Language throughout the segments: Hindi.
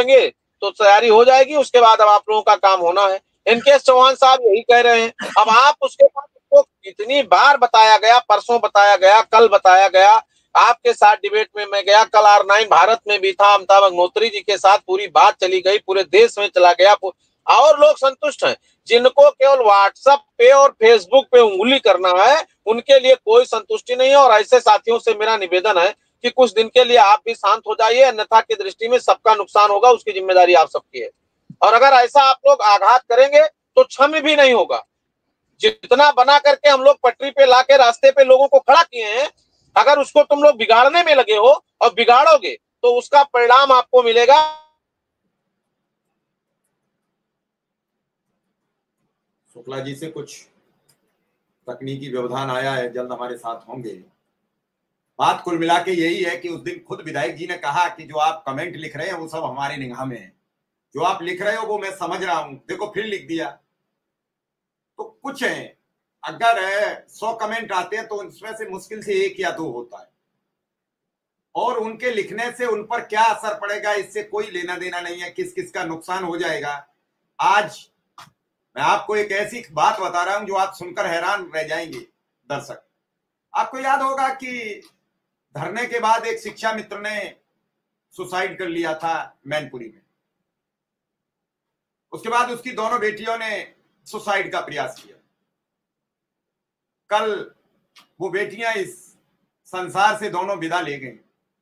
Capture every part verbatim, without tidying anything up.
बोलेंगे तो तैयारी हो जाएगी, उसके बाद अब आप लोगों का काम होना है। इनके चौहान साहब यही कह रहे हैं। अब आप उसके बाद उसको कितनी बार बताया गया, परसों बताया गया, कल बताया गया, आपके साथ डिबेट में मैं गया, कल आर नाइन भारत में भी था, अमिताभ अग्नोत्री जी के साथ पूरी बात चली गई, पूरे देश में चला गया, और लोग संतुष्ट हैं। जिनको केवल व्हाट्सएप पे और फेसबुक पे उंगली करना है, उनके लिए कोई संतुष्टि नहीं है। और ऐसे साथियों से मेरा निवेदन है कि कुछ दिन के लिए आप भी शांत हो जाइए, अन्यथा की दृष्टि में सबका नुकसान होगा, उसकी जिम्मेदारी आप सबकी है। और अगर ऐसा आप लोग आघात करेंगे तो क्षम्य भी नहीं होगा। जितना बना करके हम लोग पटरी पे लाके रास्ते पे लोगों को खड़ा किए हैं, अगर उसको तुम लोग बिगाड़ने में लगे हो और बिगाड़ोगे तो उसका परिणाम आपको मिलेगा। शुक्ला जी से कुछ तकनीकी व्यवधान आया है, जल्द हमारे साथ होंगे। बात कुल मिला के यही है कि उस दिन खुद विधायक जी ने कहा कि जो आप कमेंट लिख रहे हैं वो सब हमारी निगाह में है, जो आप लिख रहे हो वो मैं समझ रहा हूं, देखो फिर लिख दिया। तो कुछ है, अगर सौ कमेंट आते हैं तो उसमें से मुश्किल से एक या दो होता है, और उनके लिखने से उन पर क्या असर पड़ेगा इससे कोई लेना देना नहीं है, किस किस का नुकसान हो जाएगा। आज मैं आपको एक ऐसी बात बता रहा हूं जो आप सुनकर हैरान रह जाएंगे दर्शक। आपको याद होगा कि धरने के बाद एक शिक्षा मित्र ने सुसाइड कर लिया था मैनपुरी में, उसके बाद उसकी दोनों बेटियों ने सुसाइड का प्रयास किया। कल वो बेटियां इस संसार से दोनों विदा ले गई।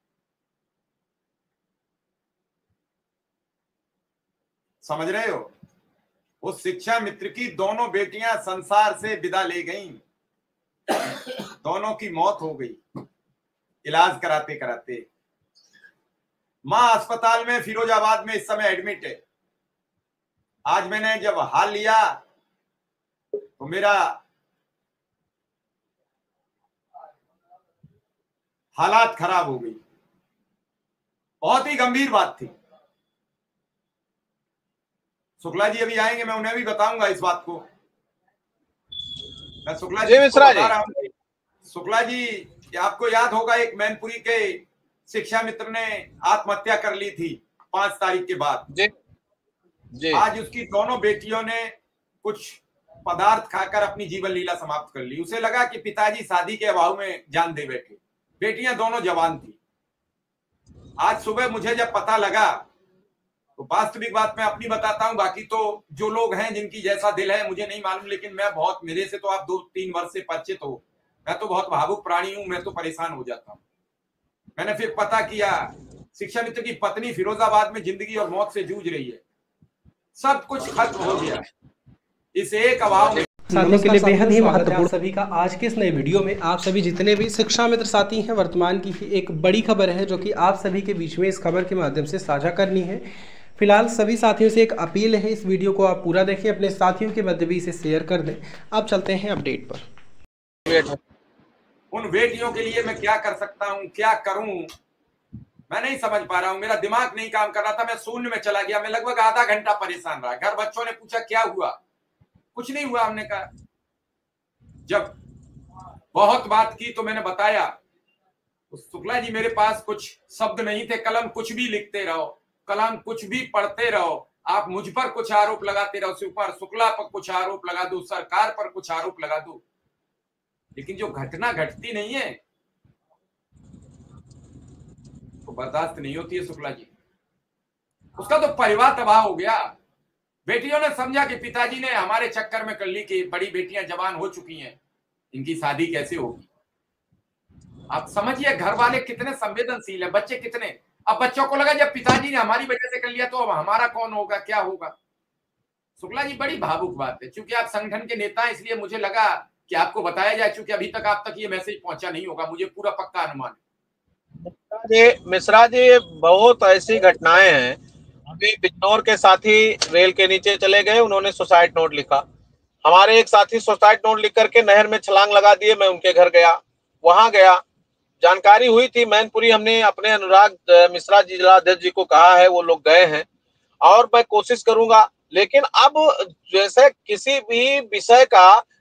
समझ रहे हो, उस शिक्षा मित्र की दोनों बेटियां संसार से विदा ले गईं, दोनों की मौत हो गई इलाज कराते कराते। मां अस्पताल में फिरोजाबाद में इस समय एडमिट है। आज मैंने जब हाल लिया तो मेरा हालात खराब हो गई, बहुत ही गंभीर बात थी। शुक्ला जी अभी आएंगे, मैं उन्हें भी बताऊंगा इस बात को। मैं शुक्ला जी को बता रहा हूं। शुक्ला जी, आपको याद होगा एक मैनपुरी के शिक्षा मित्र ने आत्महत्या कर ली थी पांच तारीख के बाद। जी, जी। आज उसकी दोनों बेटियों ने कुछ पदार्थ खाकर अपनी जीवन लीला समाप्त कर ली। उसे लगा कि पिताजी शादी के अभाव में जान दे बैठे। बेटियां दोनों जवान थी। आज सुबह मुझे जब पता लगा तो वास्तविक बात मैं अपनी बताता हूं, बाकी तो जो लोग हैं जिनकी जैसा दिल है मुझे नहीं मालूम, लेकिन मैं बहुत, मेरे से तो आप दो तीन वर्ष से परिचित हो, मैं तो बहुत भावुक प्राणी हूं, मैं तो परेशान हो जाता हूं। मैंने फिर पता किया, शिक्षा मित्र की पत्नी फिरोजाबाद में जिंदगी और मौत से जूझ रही है। सब कुछ खत्म हो गया इस एक अभाव में। साथियों के लिए बेहद ही महत्वपूर्ण सभी का आज के इस नए वीडियो में। आप सभी जितने भी शिक्षा मित्र साथी हैं, वर्तमान की ही एक बड़ी खबर है जो कि आप सभी के बीच में इस खबर के माध्यम से साझा करनी है। फिलहाल सभी साथियों से एक अपील है, इस वीडियो को आप पूरा देखें, अपने साथियों के मध्य भी इसे शेयर कर दें। आप चलते हैं अपडेट पर। उन बेटियों के लिए मैं क्या कर सकता हूं, क्या करूं, मैं नहीं समझ पा रहा हूं। मेरा दिमाग नहीं काम कर रहा था, मैं शून्य में चला गया। मैं लगभग आधा घंटा परेशान रहा। घर बच्चों ने पूछा क्या हुआ, कुछ नहीं हुआ। हमने कहा, जब बहुत बात की तो मैंने बताया, शुक्ला जी मेरे पास कुछ शब्द नहीं थे। कलम कुछ भी लिखते रहो, कलम कुछ भी पढ़ते रहो, आप मुझ पर कुछ आरोप लगाते रहो, ऊपर शुक्ला पर कुछ आरोप लगा दो, सरकार पर कुछ आरोप लगा दो, लेकिन जो घटना घटती नहीं है तो बर्दाश्त नहीं होती है। शुक्ला जी, उसका तो परिवार तबाह हो गया। बेटियों ने समझा कि पिताजी ने हमारे चक्कर में कर ली कि बड़ी बेटियां जवान हो चुकी हैं, इनकी शादी कैसे होगी। आप समझिए घर वाले कितने संवेदनशील है, बच्चे कितने। अब बच्चों को लगा जब पिताजी ने हमारी वजह से कर लिया तो अब हमारा कौन होगा, क्या होगा। शुक्ला जी बड़ी भावुक बात है। चूंकि आप संगठन के नेता हैं इसलिए मुझे लगा कि आपको बताया जाए, चूंकि अभी तक आप तक ये मैसेज पहुंचा नहीं होगा, मुझे पूरा पक्का अनुमान है। मिश्रा जी, बहुत ऐसी घटनाएं हैं। अभी बिजनौर के साथी रेल के नीचे चले गए, उन्होंने सुसाइड नोट लिखा। हमारे एक साथी सुसाइड नोट लिख करके नहर में छलांग लगा दिए। मैं उनके घर गया, वहां गया, जानकारी हुई थी मैनपुरी। हमने अपने अनुराग मिश्रा जी जिलाध्यक्ष जी को कहा है, वो लोग गए हैं और मैं कोशिश करूंगा। लेकिन अब जैसे किसी भी विषय का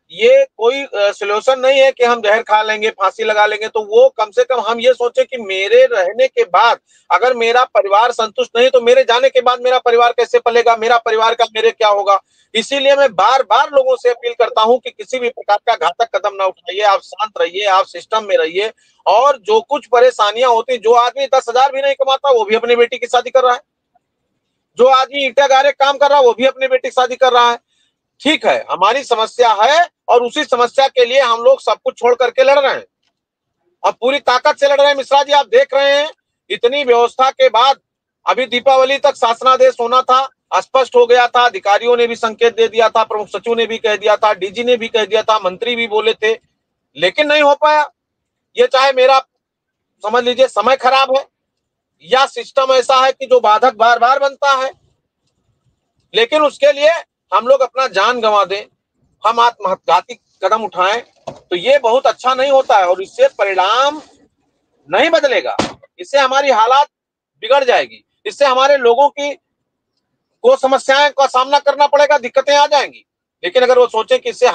ये कोई सोल्यूशन नहीं है कि हम जहर खा लेंगे, फांसी लगा लेंगे। तो वो कम से कम हम ये सोचे कि मेरे रहने के बाद अगर मेरा परिवार संतुष्ट नहीं तो मेरे जाने के बाद मेरा परिवार कैसे पलेगा, मेरा परिवार का मेरे क्या होगा। इसीलिए मैं बार बार लोगों से अपील करता हूं कि किसी भी प्रकार का घातक कदम ना उठाइए, आप शांत रहिए, आप सिस्टम में रहिए। और जो कुछ परेशानियां होती, जो आदमी दस हजार भी नहीं कमाता वो भी अपनी बेटी की शादी कर रहा है, जो आदमी ईंटा गारे काम कर रहा है वो भी अपनी बेटी की शादी कर रहा है। ठीक है, हमारी समस्या है और उसी समस्या के लिए हम लोग सब कुछ छोड़ करके लड़ रहे हैं और पूरी ताकत से लड़ रहे हैं। मिश्रा जी, आप देख रहे हैं इतनी व्यवस्था के बाद अभी दीपावली तक शासनादेश होना था, स्पष्ट हो गया था, अधिकारियों ने भी संकेत दे दिया था, प्रमुख सचिव ने भी कह दिया था, डीजी ने भी कह दिया था, मंत्री भी बोले थे, लेकिन नहीं हो पाया। ये चाहे मेरा समझ लीजिए समय खराब है या सिस्टम ऐसा है कि जो बाधक बार बार बनता है, लेकिन उसके लिए हम लोग अपना जान गंवा दें, हम आत्मघाती कदम उठाएं तो ये बहुत अच्छा नहीं होता है और इससे परिणाम नहीं बदलेगा। इससे हमारी हालात बिगड़ जाएगी, इससे हमारे लोगों की को समस्याएं का सामना करना पड़ेगा, दिक्कतें आ जाएंगी। लेकिन अगर वो सोचे कि इससे